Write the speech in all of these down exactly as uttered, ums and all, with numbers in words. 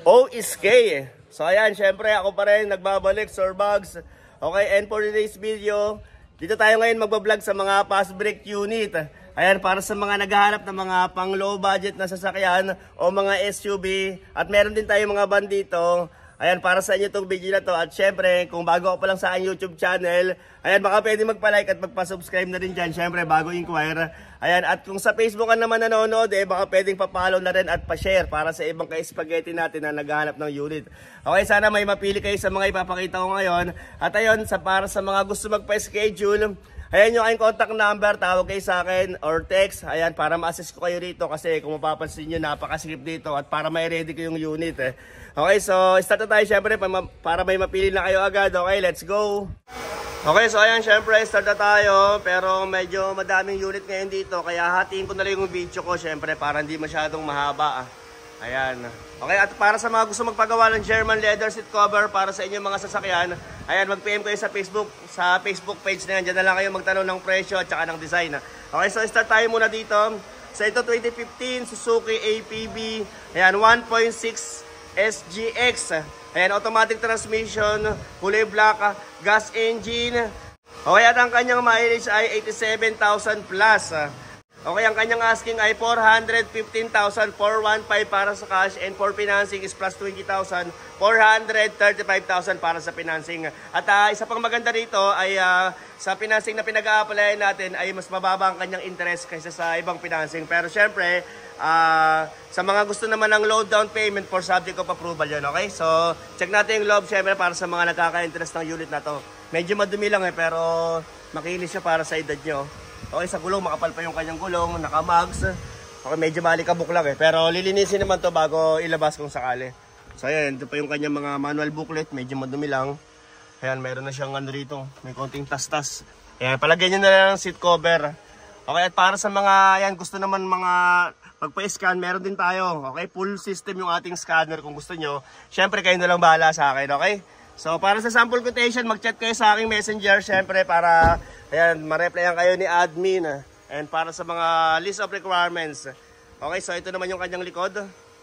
O S K. So ayan, syempre ako pa rin nagbabalik, Sir Bugs. Okay, and for today's video, dito tayo ngayon magbablog sa mga fast brake unit. Ayan, para sa mga naghahanap ng mga pang low budget na sasakyan o mga S U V. At meron din tayo mga van dito. Ayan, para sa inyo itong video na to. At syempre, kung bago ka pa lang sa aking YouTube channel, ayan, baka pwede magpa-like at magpa-subscribe na rin dyan. Syempre, bago inquire. Ayan, at kung sa Facebook ka naman nanonood, eh, baka pwedeng pa-follow na rin at pa-share para sa ibang ka-spaghetti natin na naghahanap ng unit. Okay, sana may mapili kayo sa mga ipapakita ko ngayon. At ayun, sa, para sa mga gusto magpa-schedule, ayan yung aking contact number, tawag kayo sa akin or text. Ayan, para ma-assist ko kayo rito kasi kung mapapansin nyo, napaka-skip dito at para may ready ko yung unit eh. Okay, so start na tayo syempre para may mapili na kayo agad. Okay, let's go! Okay, so ayan, syempre start na tayo pero medyo madaming unit ngayon dito kaya hatiin ko na lang yung video ko syempre para hindi masyadong mahaba. Ayan. Okay, at para sa mga gusto magpagawa ng German leather seat cover para sa inyong mga sasakyan, ayan, mag-P M kayo sa Facebook, sa Facebook page na yan. Diyan na lang kayo magtanong ng presyo at saka ng design. Okay, so start tayo muna dito. Sa ito twenty fifteen Suzuki A P B, ayan, one point six S G X. Ayan, automatic transmission, kulay black, gas engine. Okay, at ang kanyang mileage ay eighty-seven thousand plus. Okay, ang kanyang asking ay four hundred fifteen thousand four hundred fifteen para sa cash and for financing is plus twenty thousand four hundred thirty-five thousand para sa financing. At uh, isa pang maganda rito ay uh, sa financing na pinag-a-applyan natin ay mas mababa ang kanyang interest kaysa sa ibang financing. Pero syempre, uh, sa mga gusto naman ng low down payment for subject of approval yun, okay? So, check natin yung loob syempre para sa mga nagkaka-interest ng unit na to. Medyo madumi lang eh, pero makinis siya para sa edad nyo. Okay, sa gulong, makapal pa yung kanyang gulong, naka-mags. Okay, medyo malikabok lang eh. Pero lilinisin naman to bago ilabas kung sakali. So ayan, ito pa yung kanyang mga manual booklet, medyo madumi lang. Ayan, meron na siyang ano rito, may konting tas-tas. Ayan, palagyan nyo na lang ng seat cover. Okay, at para sa mga, ayan, gusto naman mga magpa-scan, meron din tayo. Okay, full system yung ating scanner kung gusto nyo. Siyempre, kayo na lang bahala sa akin, okay? So, para sa sample quotation, mag-chat kayo sa aking messenger, siyempre, para, ayan, ma-replyan kayo ni admin. And para sa mga list of requirements. Okay, so ito naman yung kanyang likod.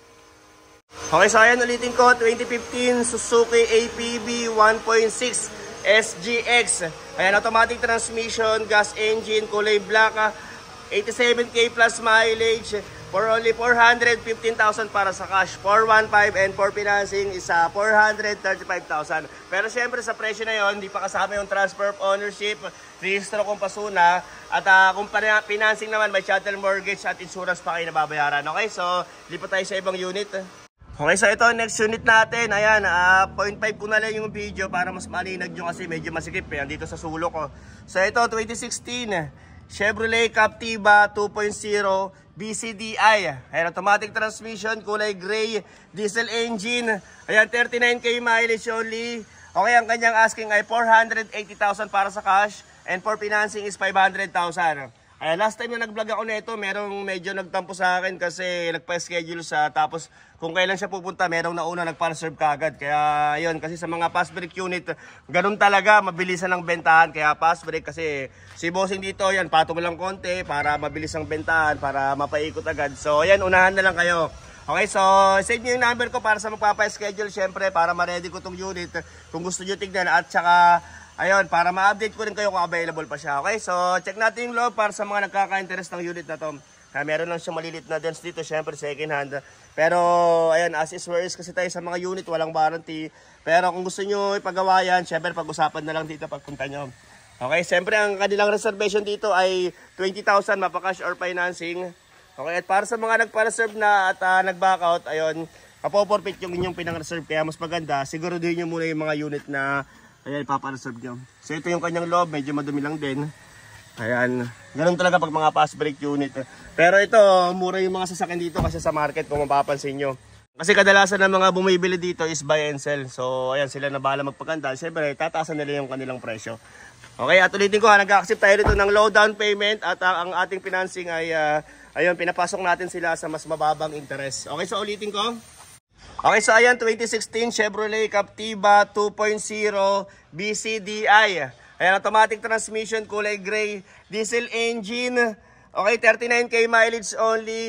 Okay, so ayan, ulitin ko, twenty fifteen Suzuki A P B one point six S G X. Ayan, automatic transmission, gas engine, kulay black, eighty-seven K plus mileage, for only four hundred fifteen thousand para sa cash, four hundred fifteen and for financing is uh, four hundred thirty-five thousand. Pero syempre sa presyo na yon, hindi pa kasama yung transfer of ownership, registro kung pasuna, at uh, kung financing naman may chattel mortgage at insurance pa kayo nababayaran. Okay, so lipat tayo sa ibang unit. Okay, so ito next unit natin. Ayan, uh, zero point five ko na lang yung video para mas malinag nyo kasi medyo masikip eh, dito sa sulok ko. So ito twenty sixteen Chevrolet Captiva two point oh B C D I. Ayan, automatic transmission, kulay gray, diesel engine. Ayan, thirty-nine K mileage only. Okay, ang kanyang asking ay four hundred eighty thousand para sa cash and for financing is five hundred thousand. Ayan, last time na nag-vlog ako nito, merong medyo nagtampo sa akin kasi nagpa-schedule sa tapos kung kailan siya pupunta, merong nauna nagpa-reserve kaagad. Kaya yun, kasi sa mga fast brake unit, ganun talaga, mabilisan ang bentahan. Kaya fast brake kasi si bossing dito, yan, patong lang konti para mabilis ang bentahan, para mapaikot agad. So ayan, unahan na lang kayo. Okay, so save nyo yung number ko para sa magpapa-schedule, syempre, para ma-ready ko tong unit kung gusto nyo tignan. At saka, ayun, para ma-update ko rin kayo kung available pa siya. Okay, so check natin yung loob para sa mga nagkaka-interest ng unit na to. Kaya meron lang siya malilit na dents dito, syempre second hand. Pero ayan, as is where is kasi tayo sa mga unit, walang warranty. Pero kung gusto nyo ipagawa yan, syempre pag-usapan na lang dito pagpunta nyo. Okay, syempre ang kanilang reservation dito ay twenty thousand, mapa-cash or financing. Okay, at para sa mga nagpa-reserve na at uh, nag-back out, ayun, kapoporpit yung inyong pinang-reserve. Kaya mas maganda, siguraduhin nyo muna yung mga unit na ayan, ipapa-reserve nyo. So ito yung kanyang loob, medyo madumi lang din. Ayan, ganun talaga pag mga fast brake unit. Pero ito, mura yung mga sasakyan dito kasi sa market kung mapapansin nyo. Kasi kadalasan ng mga bumibili dito is buy and sell. So ayan, sila na bahala magpaganda. Siyempre, tataasan nila yung kanilang presyo. Okay, at ulitin ko ha, nag-accept tayo dito ng low down payment at uh, ang ating financing ay, uh, ayun, pinapasok natin sila sa mas mababang interest. Okay, so ulitin ko. Okay, so ayan, twenty sixteen Chevrolet Captiva two point oh B C D I. Ayan, automatic transmission, kulay gray, diesel engine. Okay, thirty-nine K mileage only,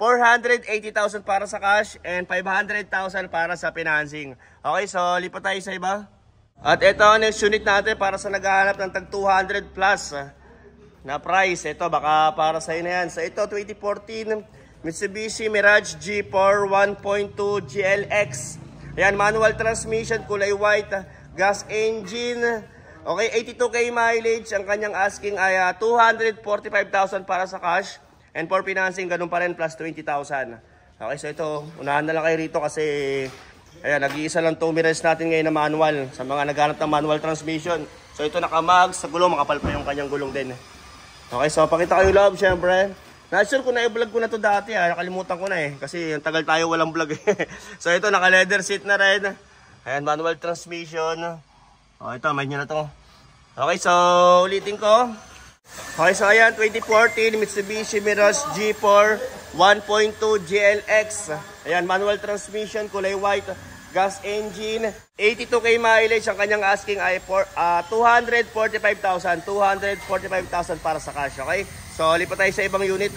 four hundred eighty thousand para sa cash and five hundred thousand para sa financing. Okay, so lipat tayo sa iba. At ito, next unit natin para sa naghahanap ng tag two hundred plus na price. Ito, baka para sa na yan. So ito, twenty fourteen Mitsubishi Mirage G four one point two G L X. Ayan, manual transmission, kulay white, gas engine. Okay, eighty-two K mileage. Ang kanyang asking ay uh, two hundred forty-five thousand para sa cash. And for financing, ganun pa rin, plus twenty thousand. Okay, so ito, unahan na lang kayo rito kasi ayan, nag-iisa lang two mirrors natin ngayon na manual. Sa mga naghanap ng manual transmission. So ito nakamag sa gulong, makapal pa yung kanyang gulong din. Okay, so pakita kayo love, syempre. Not sure kung na-vlog ko na to dati, ha? Nakalimutan ko na eh. Kasi yung tagal tayo walang vlog eh. So ito, naka-leather seat na rin. Ayan, manual transmission. O ito, may nyo na to. Okay, so ulitin ko. Okay, so ayan, twenty fourteen Mitsubishi Mirage G four one point two G L X. Ayan, manual transmission, kulay white, gas engine, eighty-two K mileage. Ang kanyang asking ay for, uh, two hundred forty-five thousand. two hundred forty-five thousand para sa cash, okay? So, lipat tayo sa ibang unit.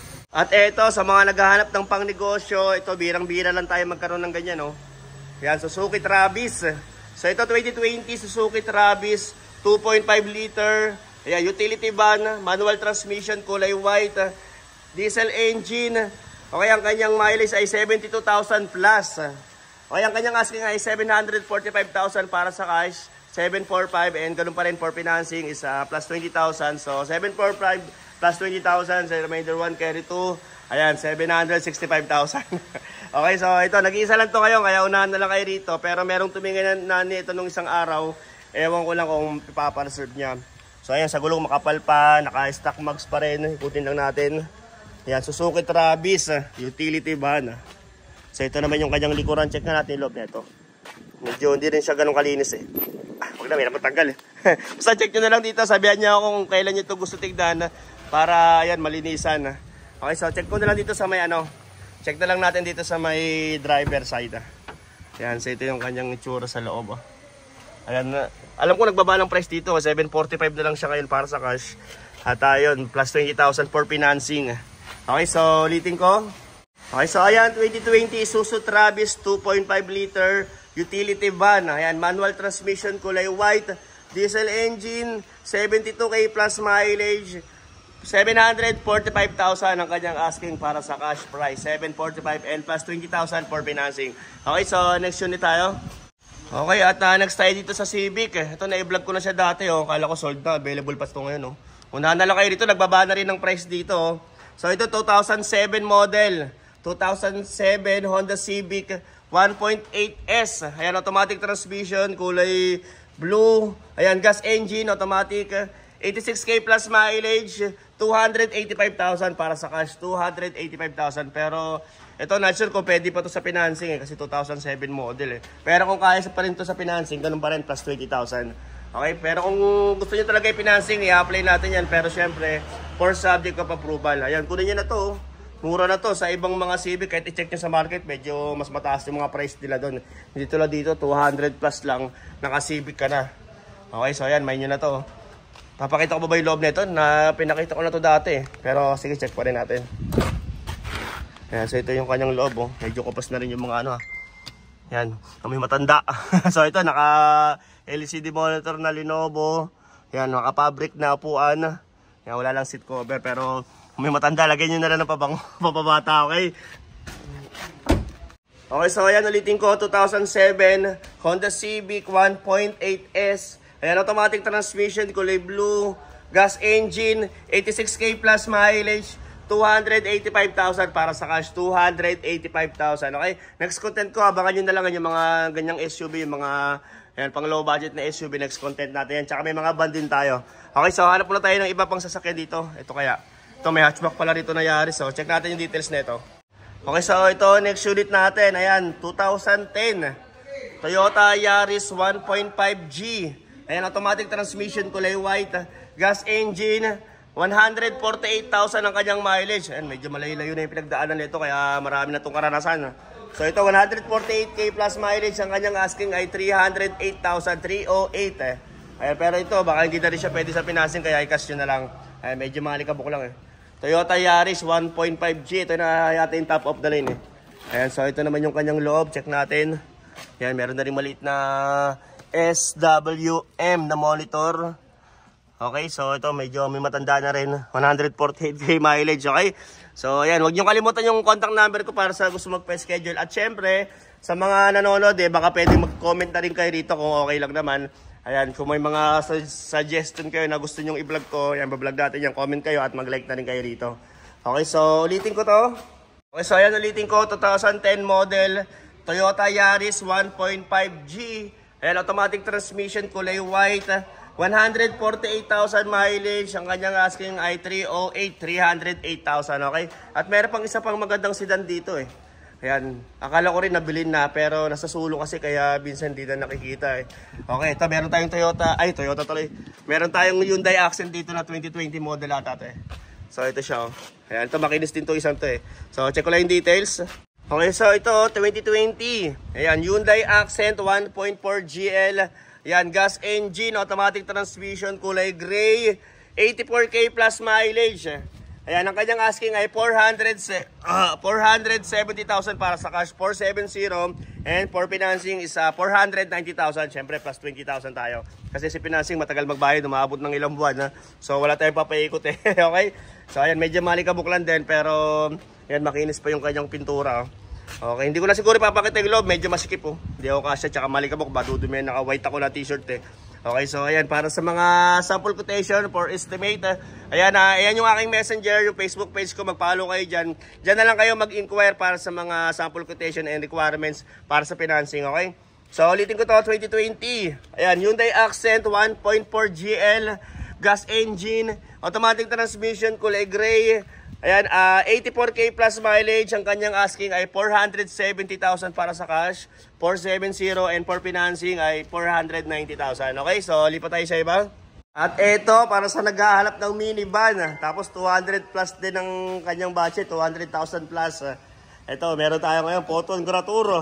At eto, sa mga naghahanap ng pangnegosyo, ito, birang-bira lang tayo magkaroon ng ganyan, no? Ayan, Suzuki Travis. So, ito, twenty twenty Suzuki Travis, two point five liter. Ayan, utility van, manual transmission, kulay white, diesel engine. Okay, ang kanyang mileage ay seventy-two thousand plus. Okay, ang kanyang asking ay seven hundred forty-five thousand para sa cash, seven forty-five, and ganun pa rin for financing is uh, plus twenty thousand. So, seven forty-five plus twenty thousand, sa remainder one carry two. Ayan, seven hundred sixty-five thousand. Okay, so ito, nag-iisa lang to kayo, kaya unahan na lang kayo rito. Pero merong tumingin na nito nung isang araw. Ewan ko lang kung ipapareserve niya. So ayan, sa gulong makapal pa, naka-stock mags pa rin. Ikutin lang natin. Ayan, Suzuki Travis, utility van. So ito naman yung kanyang likuran. Check na natin yung loob nito. Medyo hindi rin siya ganun kalinis eh. Ah, wag na, may napatanggal eh. Basta check nyo na lang dito. Sabihan niya ako kung kailan nyo ito gusto tignan para ayan, malinisan. Okay, so check ko na lang dito sa may ano. Check na lang natin dito sa may driver side. Ayan, so ito yung kanyang itsura sa loob. Oh. Ayan, alam ko nagbaba ng price dito, seven forty-five na lang siya ngayon para sa cash. At ayun, plus twenty thousand for financing. Okay, so ulitin ko. Okay, so ayan, twenty twenty Isuzu Travis two point five liter utility van. Ayan, manual transmission, kulay white, diesel engine, seventy-two K plus mileage, seven hundred forty-five thousand ang kanyang asking para sa cash price, seven forty-five and plus twenty thousand for financing. Okay, so next unit tayo. Okay, at uh, next tayo dito sa Civic. Ito, na-vlog ko na siya dati. Oh. Kala ko sold na. Available pa ito ngayon. Oh. Unahan na lang kayo dito. Nagbaba na rin ng price dito. Oh. So, ito two thousand seven model. two thousand seven Honda Civic one point eight S. Ayan, automatic transmission. Kulay blue. Ayan, gas engine. Automatic. eighty-six K plus mileage. two hundred eighty-five thousand para sa cash. two hundred eighty-five thousand. Pero ito, not sure kung pwede pa to sa financing eh, kasi two thousand seven model eh. Pero kung kaya pa rin to sa financing, ganun pa rin, plus twenty thousand. Okay, pero kung gusto nyo talaga yung financing, i-apply natin yan. Pero syempre, for subject of approval. Ayan, kunin nyo na to. Mura na to sa ibang mga Civic. Kahit i-check nyo sa market, medyo mas mataas yung mga price nila doon. Hindi tulad dito, two hundred plus lang, naka-Civic ka na. Okay, so ayan, may nyo na to. Papakita ko ba ba yung loob nito? Na pinakita ko na to dati. Pero sige, check pa rin natin. Ayan, so ito yung kanyang loob, oh. Medyo kupas na rin yung mga ano, ha. Ayan, kami matanda. So ito, naka L C D monitor na Lenovo. Ayan, naka-fabric na upuan. Ayan, wala lang seat cover, pero kami matanda, lagyan nyo na lang ng pabang, papabata, okay? Okay, so ayan, ulitin ko, two thousand seven Honda Civic one point eight S. Ayan, automatic transmission, kulay blue, gas engine, eighty-six K plus mileage, two hundred eighty-five thousand para sa cash, two hundred eighty-five thousand. Okay, next content ko, abangan nyo na lang yung mga ganyang S U V, yung mga ayan, pang low budget na S U V, next content natin yan. Tsaka may mga van din tayo. Okay, so hanap muna tayo ng iba pang sasakyan dito. Ito kaya, ito may hatchback pala rito na Yaris. So check natin yung details na ito. Okay, so ito next unit natin, ayan, two thousand ten Toyota Yaris one point five G. Ayan, automatic transmission, kulay white, gas engine, one hundred forty-eight thousand ang kanyang mileage. Ayan, medyo malayo-layo na yung pinagdaanan nito, kaya marami na itong karanasan. So ito, one hundred forty-eight K plus mileage, ang kanyang asking ay three hundred eight thousand, three oh eight eh. Ayan, pero ito, baka hindi na rin siya pwede sa financing, kaya i-cash nyo na lang. Ayan, medyo malikabok lang eh. Toyota Yaris one point five G. Ito na yata yung top of the line eh. Ayan, so ito naman yung kanyang loob. Check natin. Ayan, meron na rin maliit na S W M na monitor. Okay, so ito medyo may matanda na rin. one forty-eight K mileage, okay? So ayan, huwag nyo kalimutan yung contact number ko para sa gusto magpa-schedule. At syempre, sa mga nanonood eh, baka pwedeng mag-comment na rin kayo rito kung okay lang naman. Ayan, kung may mga su suggestion kayo na gusto nyong i-vlog ko, ayan, bablog natin yan. Comment kayo at mag-like na rin kayo rito. Okay, so ulitin ko to. Okay, so ayan, ulitin ko. twenty ten model, Toyota Yaris one point five G. Ayan, automatic transmission, kulay white. one forty-eight thousand mileage. Ang kanyang asking ay three oh eight, three oh eight thousand, okay? At meron pang isa pang magandang sedan dito eh. Ayan, akala ko rin nabilin na pero nasa sulong kasi kaya minsan di na nakikita eh. Okay, ito meron tayong Toyota, ay Toyota tuloy. Meron tayong Hyundai Accent dito na twenty twenty model ata eh. So ito siya oh. Ayan, ito makinis din to isang to eh. So check ko lang yung details. Okay, so ito twenty twenty. Ayan, Hyundai Accent one point four G L. Ayan, gas engine, automatic transmission, kulay gray, eighty-four K plus mileage. Ayan, ang kanyang asking ay four hundred, uh, four hundred seventy thousand para sa cash, four seventy, and for financing is uh, four hundred ninety thousand, syempre plus twenty thousand tayo. Kasi si financing matagal magbayad, umabot ng ilang buwan. Ha? So wala tayong papaikot eh, okay? So ayan, medyo malikabok lang din, pero ayan, makinis pa yung kanyang pintura. Oh. Okay, hindi ko na siguro papakita yung loob, medyo masikip oh. Hindi ako kasya, tsaka malikabok, badudumi, naka-white ako na t-shirt eh. Okay, so ayan, para sa mga sample quotation for estimate, uh, ayan, uh, ayan yung aking messenger, yung Facebook page ko, mag-follow kayo dyan. Dyan na lang kayo mag-inquire para sa mga sample quotation and requirements para sa financing, okay? So, ulitin ko to, twenty twenty. Ayan, Hyundai Accent one point four G L, gas engine, automatic transmission, kulay gray. Ayan, uh, eighty-four K plus mileage. Ang kanyang asking ay four hundred seventy thousand para sa cash, four seventy, and for financing ay four hundred ninety thousand. Okay, so lipat tayo sa iba. At ito, para sa naghahanap ng minivan, tapos two hundred plus din ang kanyang budget, two hundred thousand plus. Ito, meron tayo ngayon, Photon Graturo.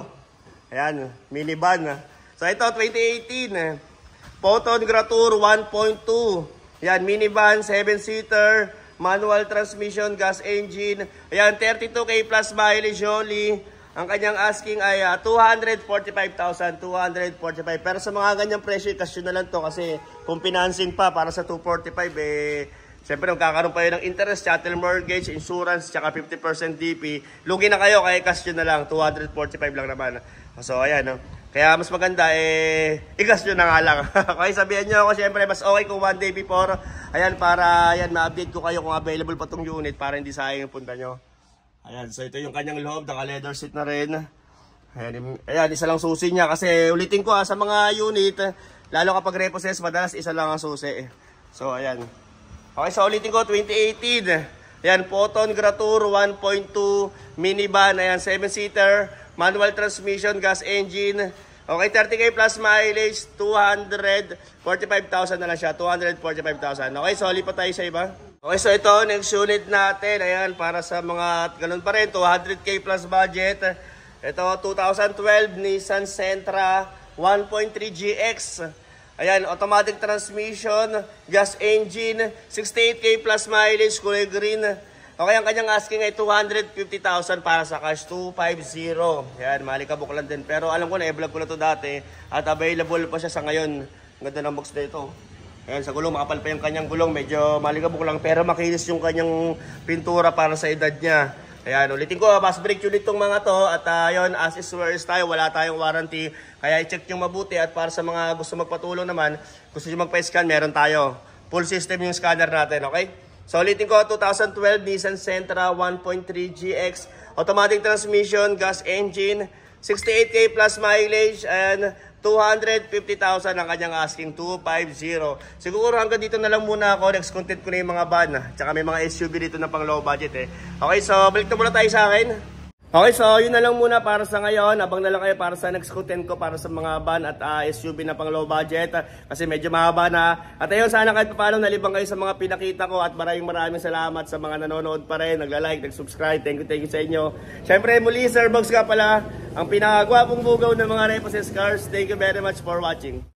Ayan, minivan. So ito, twenty eighteen, Photon Graturo one point two. Ayan, minivan, seven seater, manual transmission, gas engine. Ayan, thirty-two K plus mileage only. Ang kanyang asking ay uh, two hundred forty-five thousand, two hundred forty-five. Pero sa mga ganyang presyo, cash na lang to kasi kung financing pa para sa two forty-five, eh, siyempre magkakaroon pa yun ng interest, chattel mortgage, insurance, tsaka fifty percent D P. Lugi na kayo, kaya cash na lang, two hundred forty-five lang naman. So, ayan, no? Kaya mas maganda, eh, i-gas nyo na nga lang. Okay, sabihan nyo ako, syempre, mas okay kung one day before. Ayan, para, ayan, ma-update ko kayo kung available pa tong unit para hindi sayang yung punta nyo. Ayan, so ito yung kanyang loob, naka-leather seat na rin. Ayan, ayan, isa lang susi niya. Kasi ulitin ko ha, sa mga unit, lalo kapag repossess, madalas isa lang ang susi. So, ayan. Okay, so ulitin ko, twenty eighteen. Ayan, Photon Graturo one point two, minivan, ayan, seven seater, manual transmission, gas engine. Okay, thirty K plus mileage, two hundred forty-five thousand na lang siya, two hundred forty-five thousand. Okay, so lipat tayo sa iba. Okay, so ito, next unit natin, ayan, para sa mga, ganun pa rin, two hundred K plus budget. Ito, two thousand twelve Nissan Sentra one point three G X. Ayan, automatic transmission, gas engine, sixty-eight K plus mileage, kulay green. Okay, ang kanyang asking ay two hundred fifty thousand para sa cash, two fifty. Ayan, malikabok lang din. Pero alam ko na, i-vlog ko na to dati. At available pa siya sa ngayon. Ganda ng box na ito. Ayan, sa gulong, makapal pa yung kanyang gulong. Medyo malikabok lang. Pero makinis yung kanyang pintura para sa edad niya. Ayan, ulitin ko, fast brake unit itong mga to. At uh, yun, as is where is tayo, wala tayong warranty. Kaya i-check nyo mabuti. At para sa mga gusto magpatulong naman, gusto nyo magpa-scan, meron tayo. Full system yung scanner natin, okay? So ulitin ko, two thousand twelve Nissan Sentra one point three G X, automatic transmission, gas engine, sixty-eight K plus mileage, and two hundred fifty thousand ang kanyang asking, two fifty. Siguro hanggang dito na lang muna ako, next content ko na yung mga van, tsaka may mga S U V dito na pang low budget eh. Okay, so balik na muna tayo sa akin. Okay, so yun na lang muna para sa ngayon. Abang na lang kayo para sa next content ko para sa mga van at uh, S U V na pang low budget uh, kasi medyo mahaba na. At ayun, sana kahit paano nalibang kayo sa mga pinakita ko at maraming maraming salamat sa mga nanonood pa rin, nagla-like, nag-subscribe. Thank you, thank you sa inyo. Siyempre muli, Sir Bugs ka pala, ang pinakagwapong bugaw ng mga repossessed cars. Thank you very much for watching.